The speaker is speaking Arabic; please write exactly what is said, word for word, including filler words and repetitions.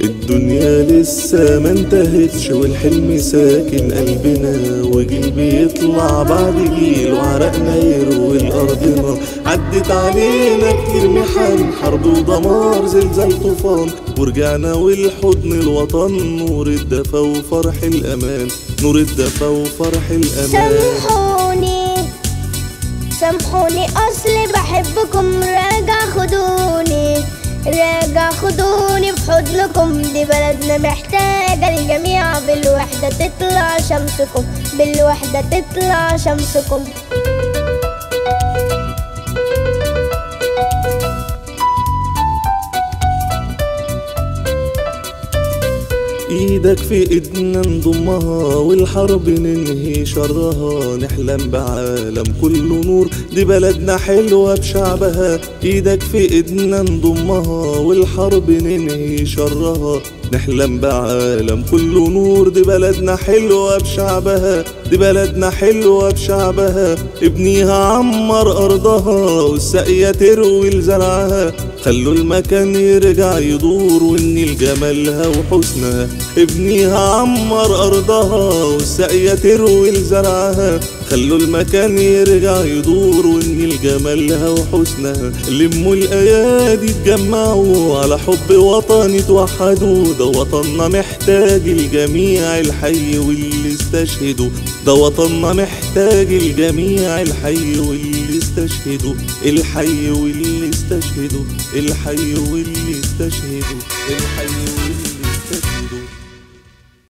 الدنيا لسه ما انتهتش والحلم ساكن قلبنا، وجيل بيطلع بعد جيل وعرقنا يروي الأرضنا. عدت علينا كتير محن، حرب ودمار زلزال طوفان، ورجعنا والحضن الوطن نور الدفا وفرح الأمان، نور الدفا وفرح الأمان. سامحوني سامحوني أصلي بحبكم، راجع خدوني راجع خدوني في حضنكم، دي بلدنا محتاجة الجميع، بالوحدة تطلع شمسكم، بالوحدة تطلع شمسكم. ايدك في ايدنا نضمها والحرب ننهي شرها، نحلم بعالم كله نور، دي بلدنا حلوة بشعبها. ايدك في ايدنا نضمها والحرب ننهي شرها، نحلم بعالم كله نور، دي بلدنا حلوة بشعبها، دي بلدنا حلوة بشعبها. ابنيها عمر أرضها والسقية تروي لزرعها، خلوا المكان يرجع يدور والنيل جمالها وحسنها. ابنيها عمر أرضها والسقية تروي لزرعها، خلوا المكان يرجع يدور والنيل جمالها وحسنها. لموا الأيادي اتجمعوا على حب وطني توحدوا، ده وطننا محتاج الجميع الحي واللي استشهدوا، ده وطننا محتاج الجميع الحي واللي استشهدوا، الحي واللي استشهدوا، الحي واللي استشهدوا، الحي